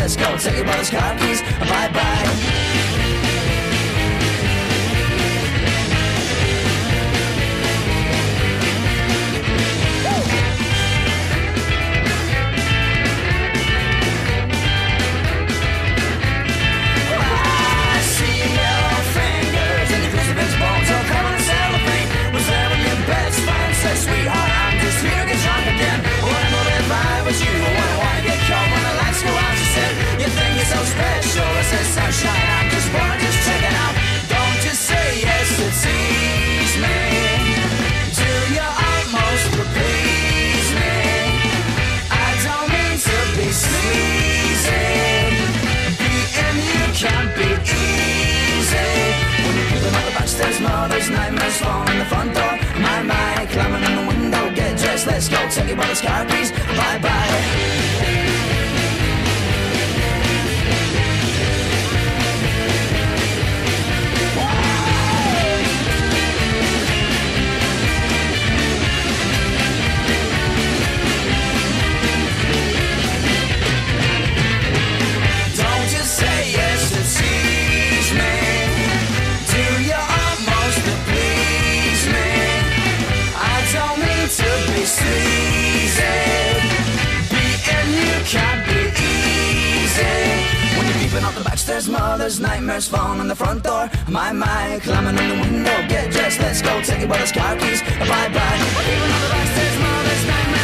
let's go. Take your brother's car keys, bye-bye. Sweetheart, I'm just here to get drunk again. Wanna know if I was you, wanna get caught when the lights go out. She said, you think you're so special. I said, sunshine, I'm just wanna just check it out. Don't just say yes to tease me. Do you almost to please me? I don't mean to be sleazy. Being you can't be easy. When you're keeping all the backstairs mothers, nightmares fall in the front door. My, climbing in the window, get dressed, let's go. Take your brother's car keys, bye-bye. Off the backstairs, mother's nightmares falling on the front door. My, climbing in the window, get dressed, let's go. Take your brother's car keys, bye-bye. Even on the backstairs, mother's nightmares.